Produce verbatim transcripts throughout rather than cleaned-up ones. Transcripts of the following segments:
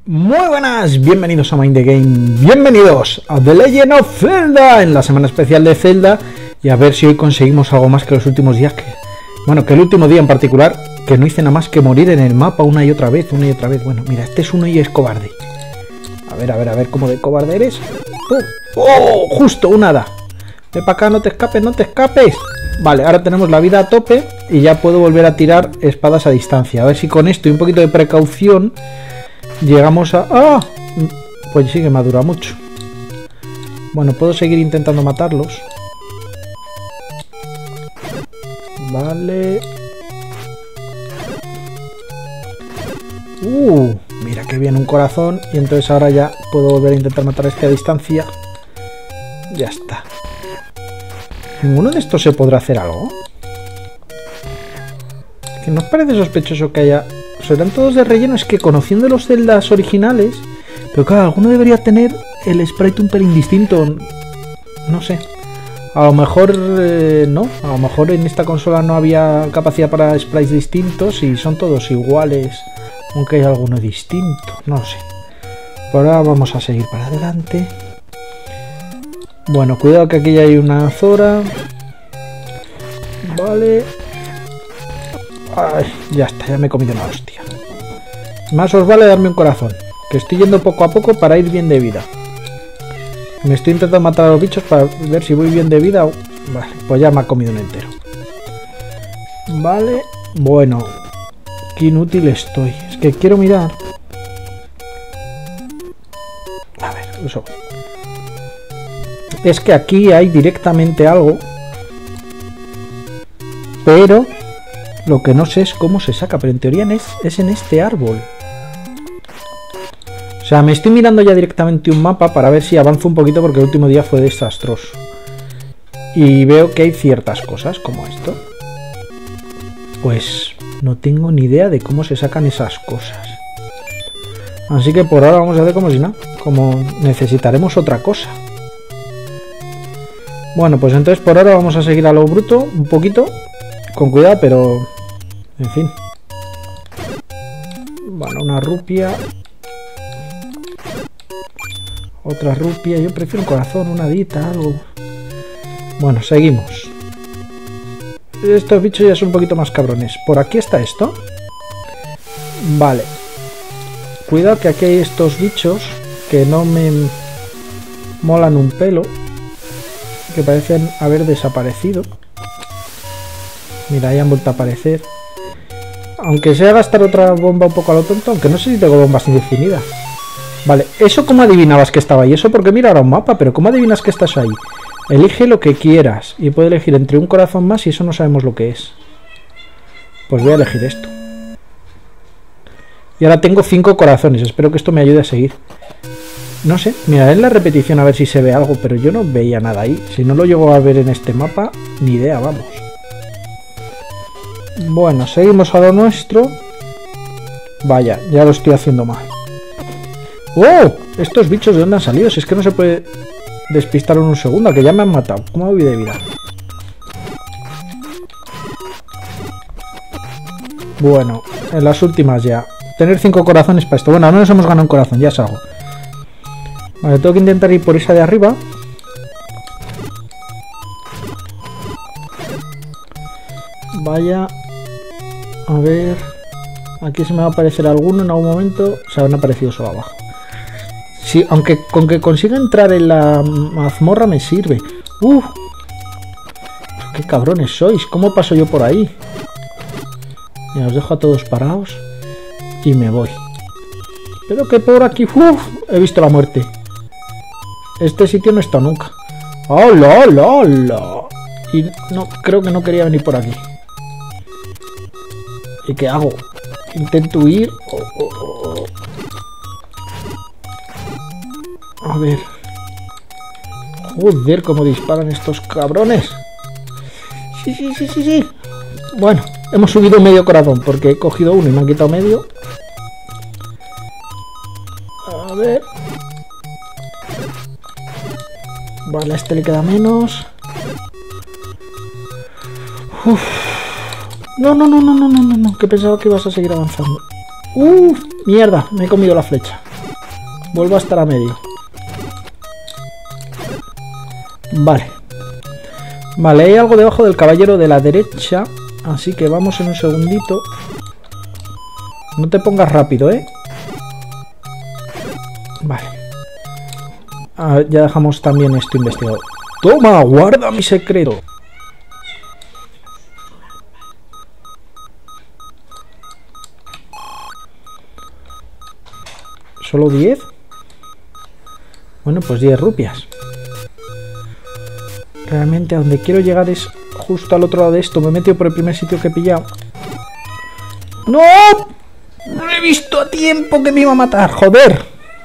Muy buenas, bienvenidos a Mind the Game, bienvenidos a The Legend of Zelda en la semana especial de Zelda. Y a ver si hoy conseguimos algo más que los últimos días, que bueno, que el último día en particular, que no hice nada más que morir en el mapa una y otra vez, una y otra vez. Bueno, mira, este es uno y es cobarde. A ver, a ver, a ver cómo de cobarde eres. ¡Oh! ¡Oh! Justo, un hada. Ven para acá, no te escapes, no te escapes. Vale, ahora tenemos la vida a tope y ya puedo volver a tirar espadas a distancia. A ver si con esto y un poquito de precaución llegamos a... ¡Ah! Pues sí que madura mucho. Bueno, puedo seguir intentando matarlos. Vale. Uh, mira que bien, un corazón. Y entonces ahora ya puedo volver a intentar matar a este a distancia. Ya está. ¿En uno de estos se podrá hacer algo? Que nos parece sospechoso que haya... Serán todos de relleno, es que conociendo los Zeldas originales, pero claro, alguno debería tener el sprite un pelín distinto. No sé. A lo mejor eh, no, a lo mejor en esta consola no había capacidad para sprites distintos y son todos iguales, aunque hay alguno distinto, no lo sé. Por ahora vamos a seguir para adelante. Bueno, cuidado que aquí ya hay una Zora. Vale. Ay, ya está, ya me he comido una hostia. Más os vale darme un corazón, que estoy yendo poco a poco para ir bien de vida. Me estoy intentando matar a los bichos para ver si voy bien de vida. Vale, pues ya me ha comido un entero. Vale, bueno. Qué inútil estoy. Es que quiero mirar. A ver, eso. Es que aquí hay directamente algo. Pero lo que no sé es cómo se saca. Pero en teoría es, es en este árbol. O sea, me estoy mirando ya directamente un mapa para ver si avanzo un poquito, porque el último día fue desastroso. Y veo que hay ciertas cosas como esto. Pues no tengo ni idea de cómo se sacan esas cosas. Así que por ahora vamos a hacer como si nada. Como necesitaremos otra cosa. Bueno, pues entonces por ahora vamos a seguir a lo bruto un poquito. Con cuidado, pero... En fin. Bueno, una rupia... Otra rupia, yo prefiero un corazón, una hadita, algo. Bueno, seguimos. Estos bichos ya son un poquito más cabrones. Por aquí está esto. Vale. Cuidado que aquí hay estos bichos que no me molan un pelo. Que parecen haber desaparecido. Mira, ahí han vuelto a aparecer. Aunque sea gastar otra bomba un poco a lo tonto, aunque no sé si tengo bombas indefinidas. Vale, ¿eso cómo adivinabas que estaba ahí? Eso porque mira ahora un mapa, pero ¿cómo adivinas que estás ahí? Elige lo que quieras y puedes elegir entre un corazón más y eso no sabemos lo que es. Pues voy a elegir esto. Y ahora tengo cinco corazones, espero que esto me ayude a seguir. No sé, miraré en la repetición a ver si se ve algo, pero yo no veía nada ahí. Si no lo llego a ver en este mapa, ni idea, vamos. Bueno, seguimos a lo nuestro. Vaya, ya lo estoy haciendo mal. ¡Oh! Estos bichos de dónde han salido. Si es que no se puede despistar en un segundo, que ya me han matado. ¿Cómo voy de vida? Bueno, en las últimas ya. Tener cinco corazones para esto. Bueno, no nos hemos ganado un corazón, ya es algo. Vale, tengo que intentar ir por esa de arriba. Vaya. A ver. Aquí se me va a aparecer alguno en algún momento. Se han aparecido solo abajo. Sí, aunque con que consiga entrar en la mazmorra me sirve. ¡Uf! ¡Qué cabrones sois! ¿Cómo paso yo por ahí? Mira, os dejo a todos parados. Y me voy. Pero que por aquí... ¡Uf! He visto la muerte. Este sitio no he estado nunca. ¡Hola, hola, hola! Y no, creo que no quería venir por aquí. ¿Y qué hago? Intento huir. Oh, oh, oh. A ver. Joder, cómo disparan estos cabrones. Sí, sí, sí, sí, sí. Bueno, hemos subido medio corazón porque he cogido uno y me han quitado medio. A ver. Vale, a este le queda menos. Uf. No, no, no, no, no, no, no, no, que pensaba que ibas a seguir avanzando. ¡Uh! Mierda, me he comido la flecha. Vuelvo a estar a medio. Vale. Vale, hay algo debajo del caballero de la derecha. Así que vamos en un segundito. No te pongas rápido, ¿eh? Vale. Ah, ya dejamos también esto investigado. ¡Toma! ¡Guarda mi secreto! ¿Solo diez? Bueno, pues diez rupias. Realmente a donde quiero llegar es justo al otro lado de esto. Me he metido por el primer sitio que he pillado. ¡No! No he visto a tiempo que me iba a matar. ¡Joder!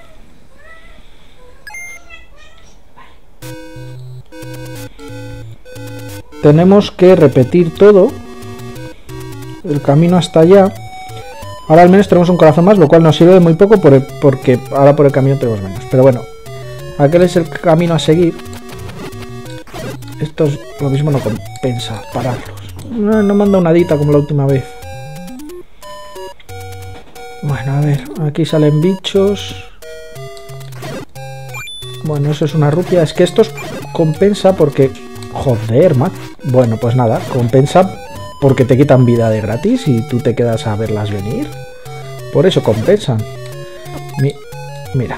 Tenemos que repetir todo. El camino hasta allá. Ahora al menos tenemos un corazón más, lo cual nos sirve de muy poco por el, porque ahora por el camino tenemos menos. Pero bueno, aquel es el camino a seguir. Esto es lo mismo, no compensa pararlos. No, no manda una dita como la última vez. Bueno, a ver, aquí salen bichos. Bueno, eso es una rupia. Es que estos compensa porque... Joder, man. Bueno, pues nada, compensa porque te quitan vida de gratis y tú te quedas a verlas venir. Por eso compensan. Mi... Mira.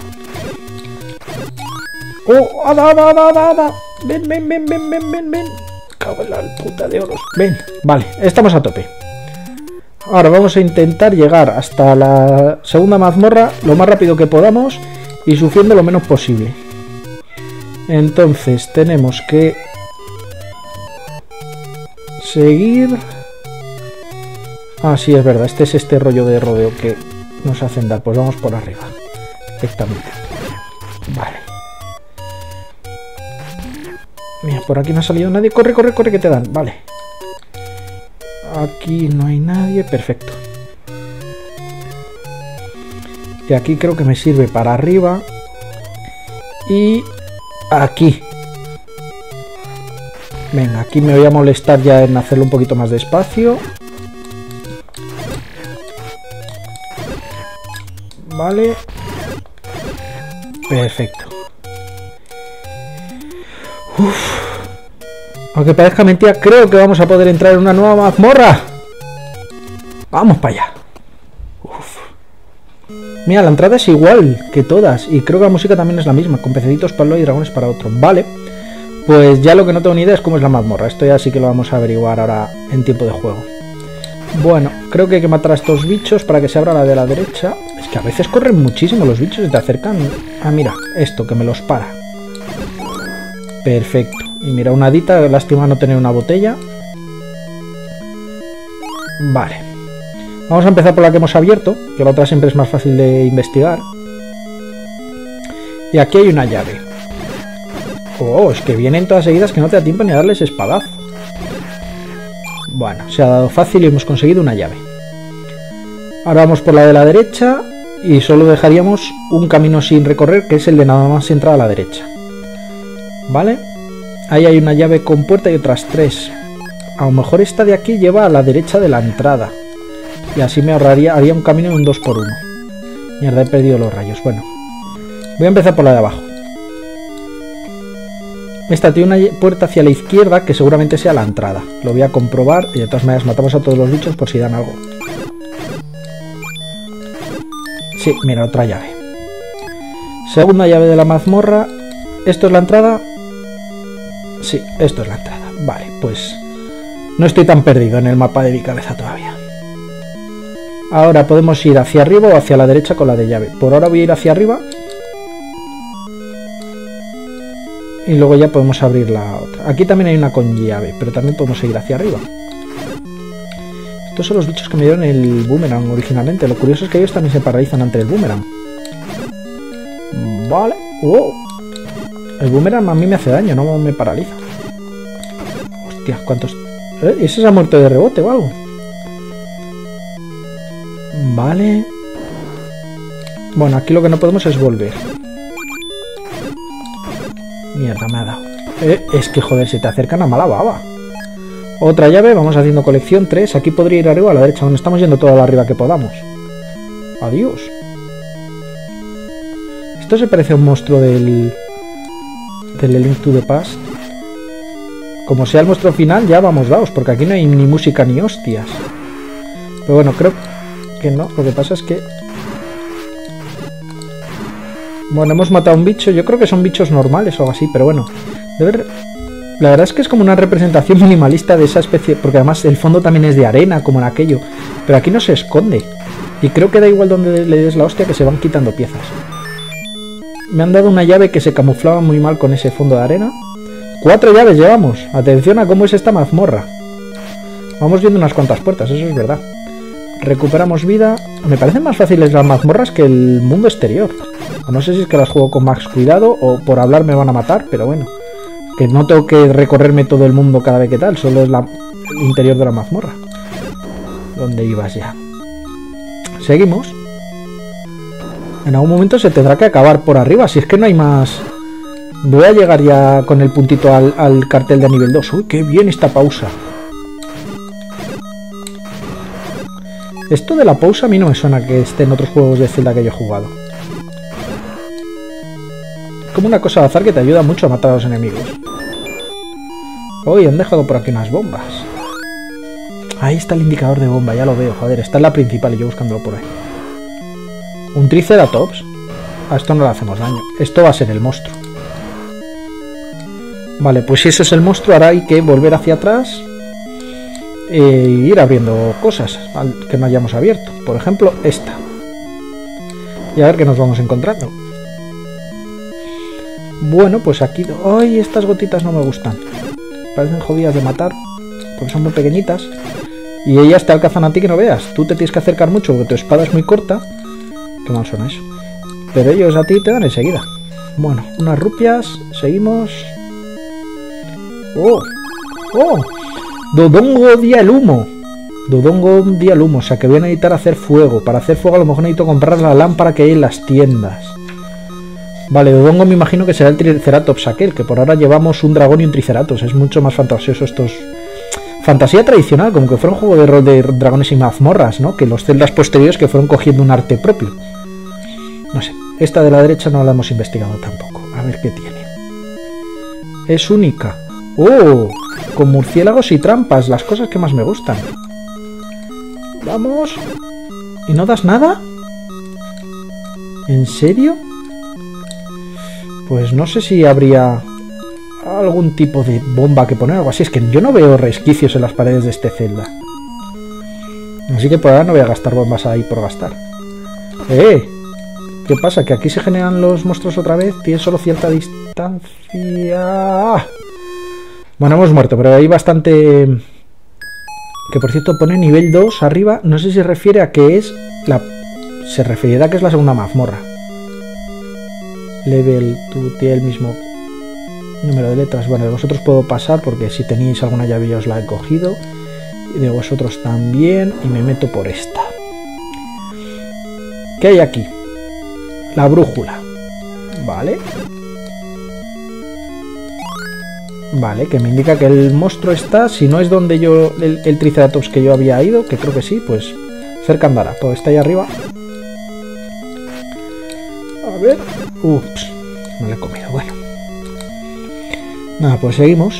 ¡Oh! ¡Ada, ada, ada, ada! Ven, ven, ven, ven, ven, ven, ven. Cago en la puta de oros. Ven, vale, estamos a tope. Ahora vamos a intentar llegar hasta la segunda mazmorra lo más rápido que podamos y sufriendo lo menos posible. Entonces tenemos que seguir... Ah, sí, es verdad, este es este rollo de rodeo que nos hacen dar. Pues vamos por arriba. Directamente. Vale. Mira, por aquí no ha salido nadie. Corre, corre, corre, que te dan. Vale. Aquí no hay nadie. Perfecto. Y aquí creo que me sirve para arriba. Y aquí. Venga, aquí me voy a molestar ya en hacerlo un poquito más despacio. Vale. Perfecto. Uf. Aunque parezca mentira, creo que vamos a poder entrar en una nueva mazmorra. Vamos para allá. Uf. Mira, la entrada es igual que todas. Y creo que la música también es la misma. Con pececitos para uno y dragones para otro. Vale. Pues ya lo que no tengo ni idea es cómo es la mazmorra. Esto ya sí que lo vamos a averiguar ahora en tiempo de juego. Bueno, creo que hay que matar a estos bichos para que se abra la de la derecha. Es que a veces corren muchísimo los bichos y te acercan. Ah, mira, esto que me los para. Perfecto. Y mira, una hadita, lástima no tener una botella. Vale. Vamos a empezar por la que hemos abierto, que la otra siempre es más fácil de investigar. Y aquí hay una llave. Oh, es que vienen todas seguidas que no te da tiempo ni a darles espadazo. Bueno, se ha dado fácil y hemos conseguido una llave. Ahora vamos por la de la derecha y solo dejaríamos un camino sin recorrer, que es el de nada más entrar a la derecha. ¿Vale? Ahí hay una llave con puerta y otras tres. A lo mejor esta de aquí lleva a la derecha de la entrada. Y así me ahorraría, haría un camino en un dos por uno. Mierda, he perdido los rayos. Bueno, voy a empezar por la de abajo. Esta tiene una puerta hacia la izquierda que seguramente sea la entrada. Lo voy a comprobar y de todas maneras matamos a todos los bichos por si dan algo. Sí, mira, otra llave. Segunda llave de la mazmorra. ¿Esto es la entrada? Sí, esto es la entrada. Vale, pues no estoy tan perdido en el mapa de mi cabeza todavía. Ahora podemos ir hacia arriba o hacia la derecha con la de llave. Por ahora voy a ir hacia arriba. Y luego ya podemos abrir la otra. Aquí también hay una con llave, pero también podemos seguir hacia arriba. Estos son los bichos que me dieron el boomerang originalmente. Lo curioso es que ellos también se paralizan ante el boomerang. Vale. Oh. El boomerang a mí me hace daño, no me paraliza. Hostia, ¿cuántos? ¿Eh? ¿Ese se ha muerto de rebote o algo? Vale. Bueno, aquí lo que no podemos es volver. Mierda, me ha dado. Eh, es que joder, se te acercan a mala baba. Otra llave, vamos haciendo colección tres. Aquí podría ir arriba a la derecha, donde estamos yendo todo a la arriba que podamos. Adiós. Esto se parece a un monstruo del... del Link to the Past. Como sea el monstruo final, ya vamos daos, porque aquí no hay ni música ni hostias. Pero bueno, creo que no. Lo que pasa es que... Bueno, hemos matado a un bicho. Yo creo que son bichos normales o algo así, pero bueno. De ver... La verdad es que es como una representación minimalista de esa especie, porque además el fondo también es de arena, como en aquello. Pero aquí no se esconde. Y creo que da igual donde le des la hostia, que se van quitando piezas. Me han dado una llave que se camuflaba muy mal con ese fondo de arena. Cuatro llaves llevamos. Atención a cómo es esta mazmorra. Vamos viendo unas cuantas puertas, eso es verdad. Recuperamos vida. Me parecen más fáciles las mazmorras que el mundo exterior. O no sé si es que las juego con más cuidado o por hablar me van a matar, pero bueno. Que no tengo que recorrerme todo el mundo cada vez que tal, solo es la, el interior de la mazmorra. ¿Dónde ibas ya? Seguimos. En algún momento se tendrá que acabar por arriba, si es que no hay más... Voy a llegar ya con el puntito al, al cartel de nivel dos. Uy, qué bien esta pausa. Esto de la pausa a mí no me suena que esté en otros juegos de Zelda que yo he jugado. Como una cosa de azar que te ayuda mucho a matar a los enemigos. Uy, han dejado por aquí unas bombas. Ahí está el indicador de bomba, ya lo veo. Joder, está en la principal y yo buscándolo por ahí. Un Triceratops. A esto no le hacemos daño. Esto va a ser el monstruo. Vale, pues si ese es el monstruo, ahora hay que volver hacia atrás e ir abriendo cosas que no hayamos abierto. Por ejemplo, esta. Y a ver qué nos vamos encontrando. Bueno, pues aquí... ¡Ay! Estas gotitas no me gustan. Parecen jodidas de matar, porque son muy pequeñitas. Y ellas te alcanzan a ti que no veas. Tú te tienes que acercar mucho porque tu espada es muy corta. Qué mal suena eso. Pero ellos a ti te dan enseguida. Bueno, unas rupias. Seguimos. ¡Oh! ¡Oh! Dodongo día el humo. Dodongo día el humo. O sea que voy a necesitar hacer fuego. Para hacer fuego a lo mejor necesito comprar la lámpara que hay en las tiendas. Vale, Dodongo me imagino que será el Triceratops aquel, que por ahora llevamos un dragón y un Triceratops. Es mucho más fantasioso estos... Fantasía tradicional, como que fuera un juego de rol de dragones y mazmorras, ¿no? Que los celdas posteriores que fueron cogiendo un arte propio. No sé, esta de la derecha no la hemos investigado tampoco. A ver qué tiene. Es única. ¡Oh! Con murciélagos y trampas, las cosas que más me gustan. Vamos. ¿Y no das nada? ¿En serio? Pues no sé si habría algún tipo de bomba que poner o algo así. Es que yo no veo resquicios en las paredes de este Zelda. Así que por ahora no voy a gastar bombas ahí por gastar. ¡Eh! ¿Qué pasa? ¿Que aquí se generan los monstruos otra vez? Tiene solo cierta distancia. Bueno, hemos muerto, pero hay bastante... Que por cierto pone nivel dos arriba. No sé si se refiere a que es la... Se referirá a que es la segunda mazmorra. Level, tú tiene el mismo número de letras. Bueno, de vosotros puedo pasar porque si tenéis alguna llave ya os la he cogido. Y de vosotros también. Y me meto por esta. ¿Qué hay aquí? La brújula. Vale. Vale, que me indica que el monstruo está, si no es donde yo, el, el Triceratops que yo había ido, que creo que sí, pues cerca andará. Pues está ahí arriba. A ver. Ups, no le he comido, bueno. Nada, pues seguimos.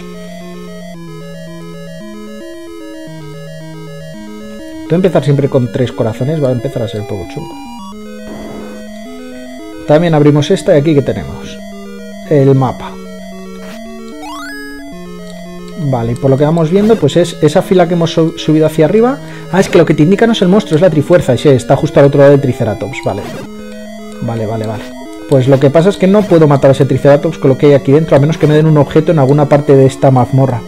Voy a empezar siempre con tres corazones, va a empezar a ser un poco chungo. También abrimos esta y aquí que tenemos el mapa. Vale, y por lo que vamos viendo, pues es esa fila que hemos subido hacia arriba. Ah, es que lo que te indica no es el monstruo, es la trifuerza. Y sí, está justo al otro lado del Triceratops, vale. Vale, vale, vale. Pues lo que pasa es que no puedo matar a ese Triceratops con lo que hay aquí dentro, a menos que me den un objeto en alguna parte de esta mazmorra.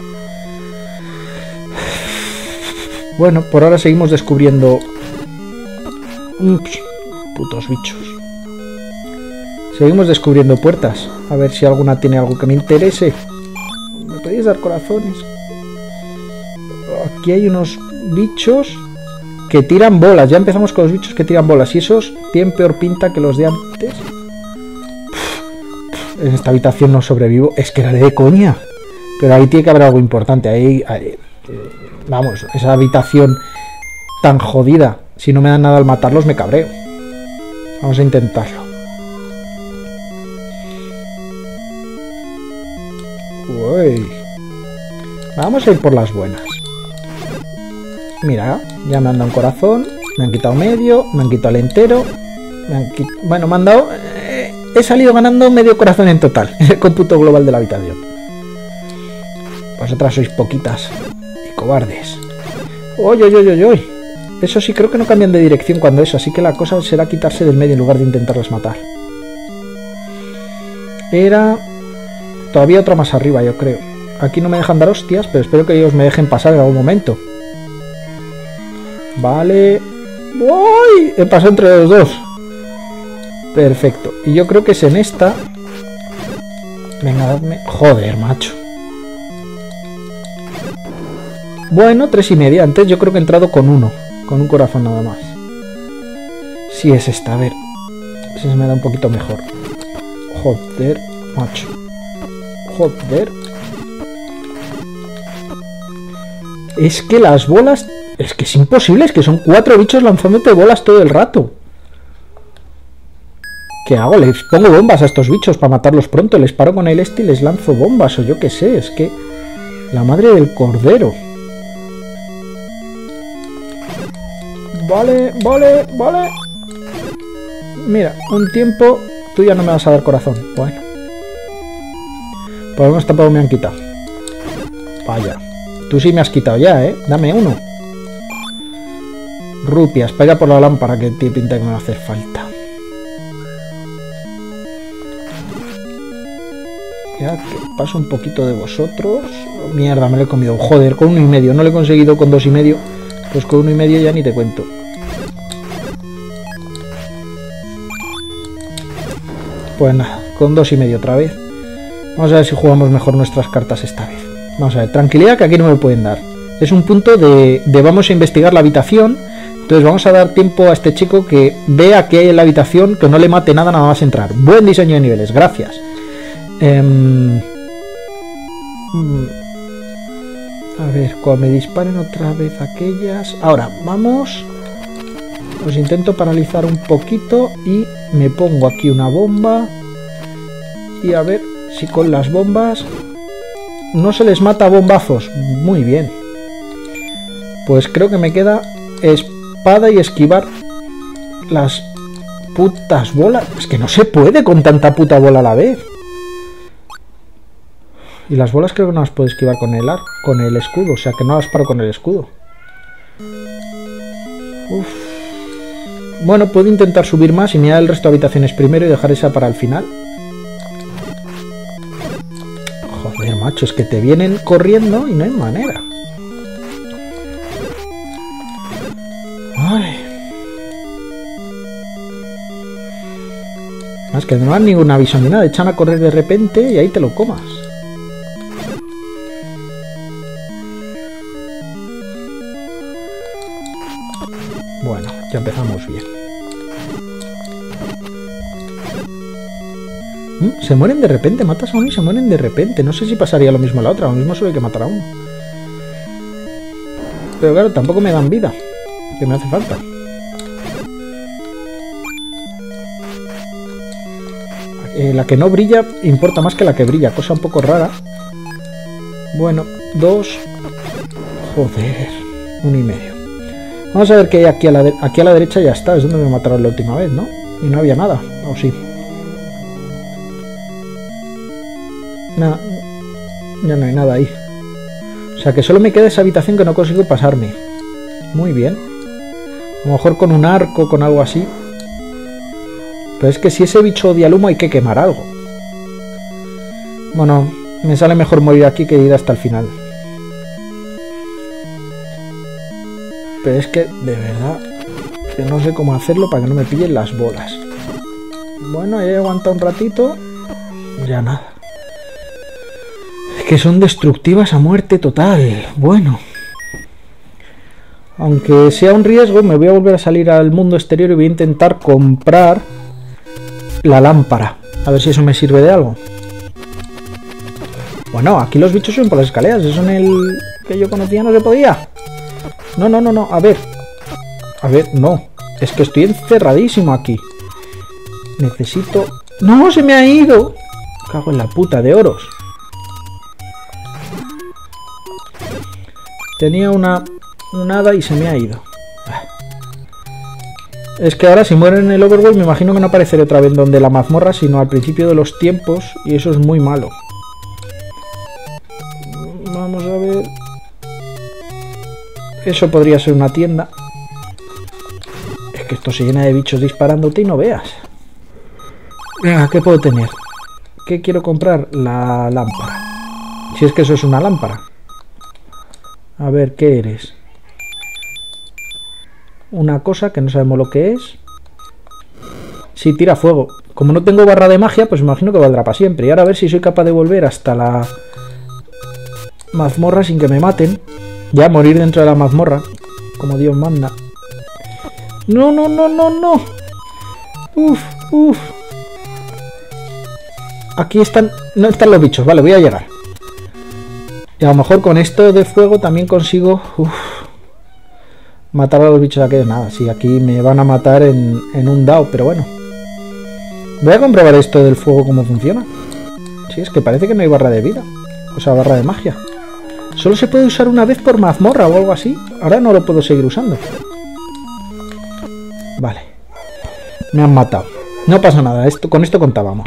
Bueno, por ahora seguimos descubriendo... Ups, putos bichos. Seguimos descubriendo puertas. A ver si alguna tiene algo que me interese. ¿Me podéis dar corazones? Aquí hay unos bichos que tiran bolas. Ya empezamos con los bichos que tiran bolas. Y esos tienen peor pinta que los de antes. En esta habitación no sobrevivo. Es que era de coña. Pero ahí tiene que haber algo importante. Ahí, ahí vamos, esa habitación tan jodida. Si no me dan nada al matarlos me cabreo. Vamos a intentarlo. uy. Vamos a ir por las buenas. Mira, ya me han dado un corazón, me han quitado medio, me han quitado el entero. Me han quit... Bueno, me han dado... Eh, he salido ganando medio corazón en total, en el cómputo global de la habitación. Vosotras sois poquitas y cobardes. ¡Oy, oy, oy, oy, oy! Eso sí, creo que no cambian de dirección cuando eso, así que la cosa será quitarse del medio en lugar de intentarlas matar. Era... Todavía otra más arriba, yo creo. Aquí no me dejan dar hostias, pero espero que ellos me dejen pasar en algún momento. Vale... ¡Uy! He pasado entre los dos. Perfecto. Y yo creo que es en esta... Venga, dadme... Joder, macho. Bueno, tres y media. Antes yo creo que he entrado con uno. Con un corazón nada más. Sí, es esta. A ver. Si se me da un poquito mejor. Joder, macho. Joder. Es que las bolas... Es que es imposible. Es que son cuatro bichos lanzándote bolas todo el rato. ¿Qué hago? Les pongo bombas a estos bichos para matarlos pronto. Les paro con el este y les lanzo bombas. O yo qué sé. Es que... La madre del cordero. Vale, vale, vale. Mira, un tiempo. Tú ya no me vas a dar corazón. Bueno. Por lo menos tampoco me han quitado. Vaya. Tú sí me has quitado ya, ¿eh? Dame uno. Rupias. Para ir a por la lámpara que te pinta que me va a hacer falta. Ya que paso un poquito de vosotros. Mierda, me lo he comido. Joder, con uno y medio. No lo he conseguido con dos y medio. Pues con uno y medio ya ni te cuento. Pues nada, con dos y medio otra vez. Vamos a ver si jugamos mejor nuestras cartas esta vez. Vamos a ver, tranquilidad que aquí no me pueden dar. Es un punto de, de vamos a investigar la habitación. Entonces vamos a dar tiempo a este chico que vea qué hay en la habitación, que no le mate nada nada más entrar. Buen diseño de niveles, gracias. Eh, a ver, cuando me disparen otra vez aquellas... Ahora, vamos... Os intento paralizar un poquito y me pongo aquí una bomba. Y a ver si con las bombas no se les mata a bombazos. Muy bien. Pues creo que me queda espada y esquivar las putas bolas. Es que no se puede con tanta puta bola a la vez. Y las bolas creo que no las puedo esquivar con el ar, con el escudo. O sea que no las paro con el escudo. Uf. Bueno, puedo intentar subir más y mirar el resto de habitaciones primero y dejar esa para el final. Joder, macho, es que te vienen corriendo y no hay manera. Ay. Es que no dan ningún aviso ni nada. Echan a correr de repente y ahí te lo comas. Bueno, ya empezamos bien. ¿Mm? Se mueren de repente, matas a uno y se mueren de repente. No sé si pasaría lo mismo a la otra, lo mismo solo hay que matar a uno. Pero claro, tampoco me dan vida, que me hace falta. Eh, la que no brilla importa más que la que brilla, cosa un poco rara. Bueno, dos... Joder, uno y medio. Vamos a ver qué hay aquí a la, de aquí a la derecha. Ya está, es donde me mataron la última vez, ¿no? Y no había nada, ¿o sí? Nada, ya no hay nada ahí. O sea que solo me queda esa habitación que no consigo pasarme. Muy bien. A lo mejor con un arco, con algo así. Pero es que si ese bicho odia el humo hay que quemar algo. Bueno, me sale mejor morir aquí que ir hasta el final. Pero es que, de verdad, que no sé cómo hacerlo para que no me pillen las bolas. Bueno, he aguantado un ratito. Ya nada. Es que son destructivas a muerte total. Bueno. Aunque sea un riesgo, me voy a volver a salir al mundo exterior y voy a intentar comprar la lámpara. A ver si eso me sirve de algo. Bueno, aquí los bichos son por las escaleras. Eso en el que yo conocía no se podía. No, no, no, no, a ver. A ver, no. Es que estoy encerradísimo aquí. Necesito... ¡No, se me ha ido! Cago en la puta de oros. Tenía una, una hada y se me ha ido. Es que ahora si muero en el Overworld me imagino que no apareceré otra vez donde la mazmorra, sino al principio de los tiempos, y eso es muy malo. Vamos a ver... Eso podría ser una tienda. Es que esto se llena de bichos disparándote y no veas. Venga, ¿qué puedo tener? ¿Qué quiero comprar? La lámpara. Si es que eso es una lámpara. A ver, ¿qué eres? Una cosa que no sabemos lo que es. Sí, tira fuego. Como no tengo barra de magia, pues imagino que valdrá para siempre. Y ahora a ver si soy capaz de volver hasta la mazmorra sin que me maten. Ya, morir dentro de la mazmorra, como Dios manda. No, no, no, no, no. Uf, uf. Aquí están... No están los bichos. Vale, voy a llegar. Y a lo mejor con esto de fuego también consigo... Uf, matar a los bichos aquí de nada. Sí, aquí me van a matar en, en un dao, pero bueno. Voy a comprobar esto del fuego cómo funciona. Sí, es que parece que no hay barra de vida. O sea, barra de magia. Solo se puede usar una vez por mazmorra o algo así. Ahora no lo puedo seguir usando. Vale. Me han matado. No pasa nada, esto, con esto contábamos.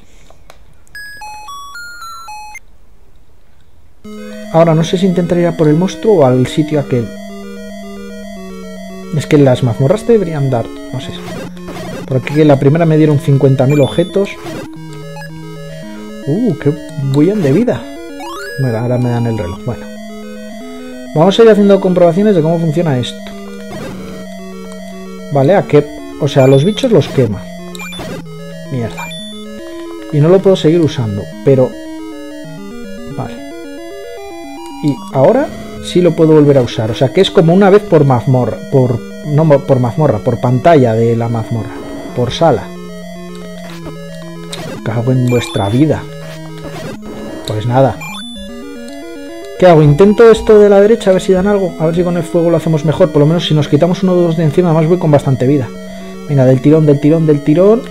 Ahora no sé si intentar ir a por el monstruo o al sitio aquel. Es que las mazmorras te deberían dar, no sé. Por aquí la primera me dieron cincuenta mil objetos. Uh, qué bien de vida. Bueno, ahora me dan el reloj. Bueno. Vamos a ir haciendo comprobaciones de cómo funciona esto. Vale, a qué... O sea, los bichos los quema. Mierda. Y no lo puedo seguir usando, pero... Vale. Y ahora... sí lo puedo volver a usar, o sea que es como una vez por mazmorra, por no por mazmorra, por pantalla de la mazmorra, por sala. Cago en vuestra vida. Pues nada. ¿Qué hago? Intento esto de la derecha a ver si dan algo, a ver si con el fuego lo hacemos mejor, por lo menos si nos quitamos uno o dos de encima, además voy con bastante vida. Venga, del tirón, del tirón, del tirón.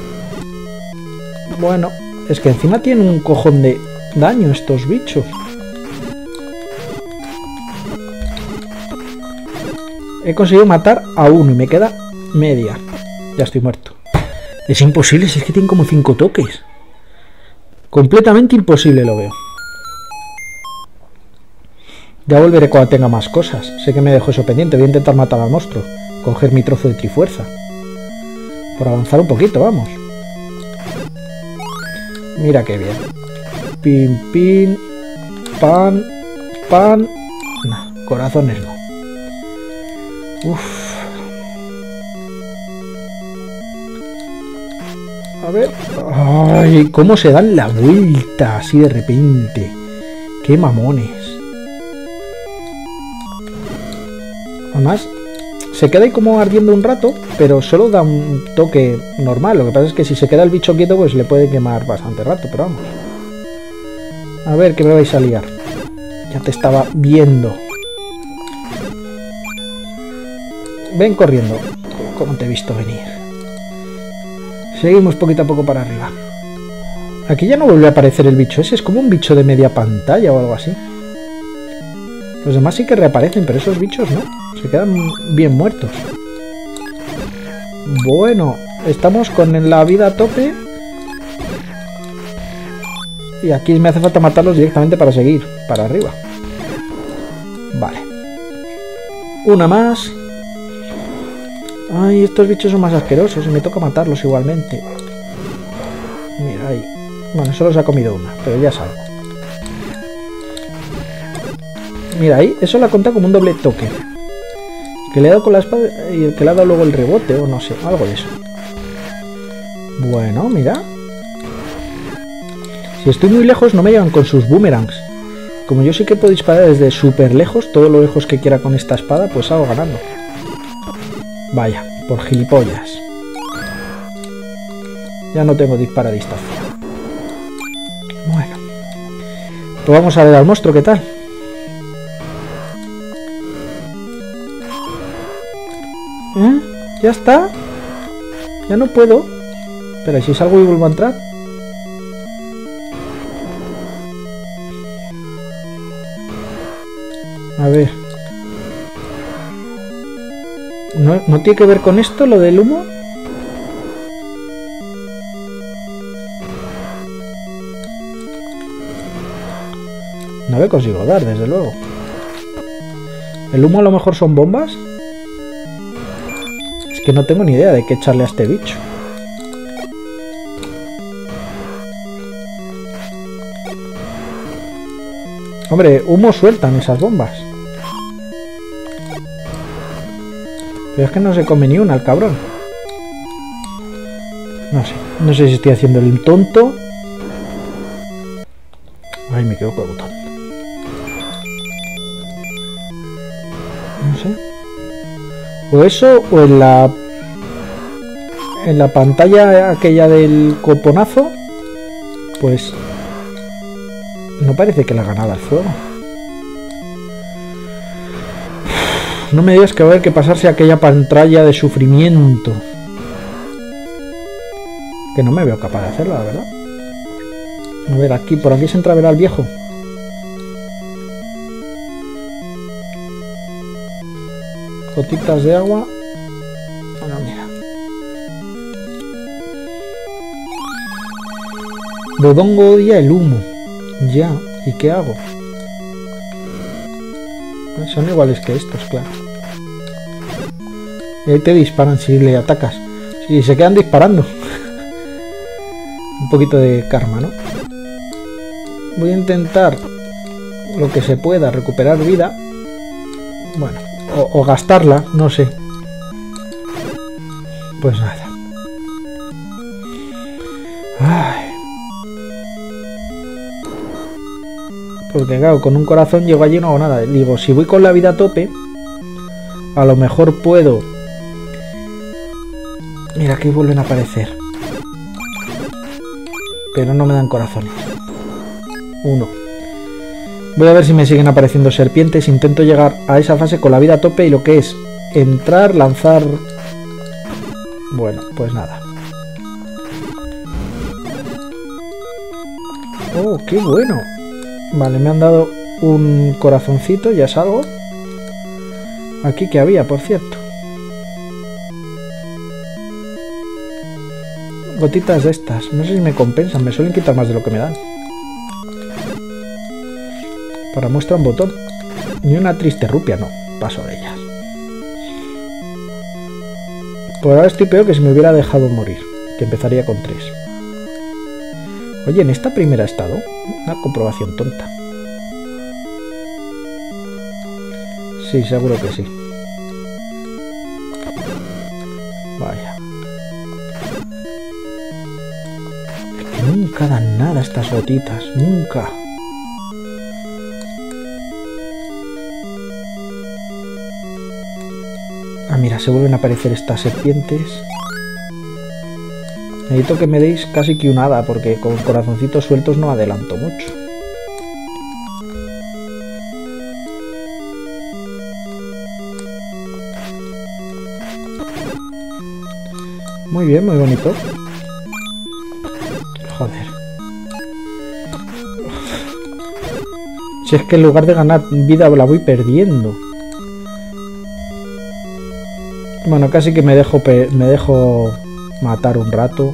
Bueno, es que encima tienen un cojón de daño estos bichos. He conseguido matar a uno y me queda media. Ya estoy muerto. Es imposible, si es que tienen como cinco toques. Completamente imposible lo veo. Ya volveré cuando tenga más cosas. Sé que me dejo eso pendiente. Voy a intentar matar al monstruo. Coger mi trozo de trifuerza. Por avanzar un poquito, vamos. Mira qué bien. Pin, pin. Pan. Pan. No, corazones no. Uff. A ver. Ay, cómo se dan la vuelta así de repente. Qué mamones. Además, se queda ahí como ardiendo un rato, pero solo da un toque normal. Lo que pasa es que si se queda el bicho quieto, pues le puede quemar bastante rato, pero vamos. A ver, que me vais a liar. Ya te estaba viendo. Ven corriendo, como te he visto venir. Seguimos poquito a poco para arriba. Aquí ya no vuelve a aparecer el bicho ese, es como un bicho de media pantalla o algo así. Los demás sí que reaparecen, pero esos bichos no. Se quedan bien muertos. Bueno, estamos con la vida a tope. Y aquí me hace falta matarlos directamente para seguir para arriba. Vale. Una más. Ay, estos bichos son más asquerosos y me toca matarlos igualmente. Mira ahí. Bueno, solo se ha comido una, pero ya salgo. Mira ahí, eso la cuenta como un doble toque. Que le he dado con la espada y el que le ha dado luego el rebote, o no sé, algo de eso. Bueno, mira. Si estoy muy lejos no me llevan con sus boomerangs. Como yo sí que puedo disparar desde súper lejos, todo lo lejos que quiera con esta espada, pues hago ganando. Vaya, por gilipollas. Ya no tengo disparo a distancia. Bueno. Pues vamos a ver al monstruo, ¿qué tal? ¿Eh? ¿Ya está? Ya no puedo. Pero si salgo y vuelvo a entrar. A ver. ¿No, ¿No tiene que ver con esto, lo del humo? No le consigo dar, desde luego. ¿El humo a lo mejor son bombas? Es que no tengo ni idea de qué echarle a este bicho. Hombre, humo sueltan esas bombas. Pero es que no se come ni una el cabrón. No sé, no sé si estoy haciendo el tonto. Ay, me quedo con el botón. No sé. O eso, o en la... En la pantalla aquella del coponazo, pues... No parece que le haga nada al fuego. No me digas que va a haber que pasarse a aquella pantalla de sufrimiento. Que no me veo capaz de hacerlo, la verdad. A ver, aquí, por aquí se entra a ver al viejo. Gotitas de agua. Bueno, mira. Dodongo odia el humo. Ya, ¿y qué hago? Son iguales que estos, claro. Y ahí te disparan si le atacas. Si se quedan disparando. Un poquito de karma, ¿no? Voy a intentar lo que se pueda recuperar vida. Bueno, o, o gastarla, no sé. Pues nada. Ay. Porque claro, con un corazón llego allí y no hago nada. Digo, si voy con la vida a tope, a lo mejor puedo... Mira, aquí vuelven a aparecer. Pero no me dan corazones. Uno. Voy a ver si me siguen apareciendo serpientes. Intento llegar a esa fase con la vida a tope y lo que es entrar, lanzar... Bueno, pues nada. Oh, qué bueno. Vale, me han dado un corazoncito, ya salgo. Aquí que había, por cierto. Gotitas de estas. No sé si me compensan, me suelen quitar más de lo que me dan. Para muestra un botón. Ni una triste rupia, no. Paso de ellas. Por ahora estoy peor que si me hubiera dejado morir. Que empezaría con tres. Oye, en esta primera estado, una comprobación tonta. Sí, seguro que sí. Vaya. Es que nunca dan nada estas gotitas, nunca. Ah, mira, se vuelven a aparecer estas serpientes. Necesito que me deis casi que un hada, porque con corazoncitos sueltos no adelanto mucho. Muy bien, muy bonito. Joder. Si es que en lugar de ganar vida la voy perdiendo. Bueno, casi que me dejo, me dejo matar un rato.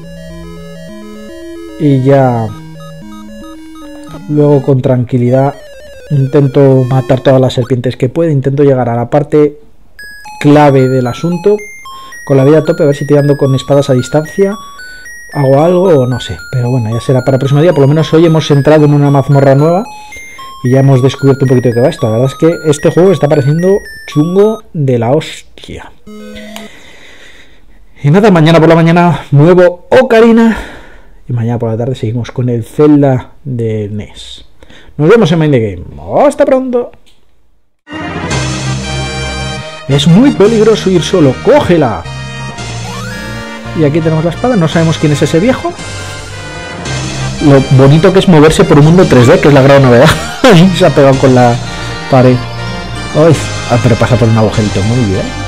Y ya luego con tranquilidad intento matar todas las serpientes que pueda. Intento llegar a la parte clave del asunto con la vida a tope, a ver si tirando con espadas a distancia hago algo o no sé. Pero bueno, ya será para el próximo día. Por lo menos hoy hemos entrado en una mazmorra nueva y ya hemos descubierto un poquito de qué va esto. La verdad es que este juego está pareciendo chungo de la hostia. Y nada, mañana por la mañana nuevo Ocarina. Y mañana por la tarde seguimos con el Zelda de N E S. Nos vemos en Mind the Game. ¡Hasta pronto! Es muy peligroso ir solo. ¡Cógela! Y aquí tenemos la espada. No sabemos quién es ese viejo. Lo bonito que es moverse por un mundo tres D, que es la gran novedad. Se ha pegado con la pared. ¡Ay! Ah, pero pasa por un agujerito. Muy bien.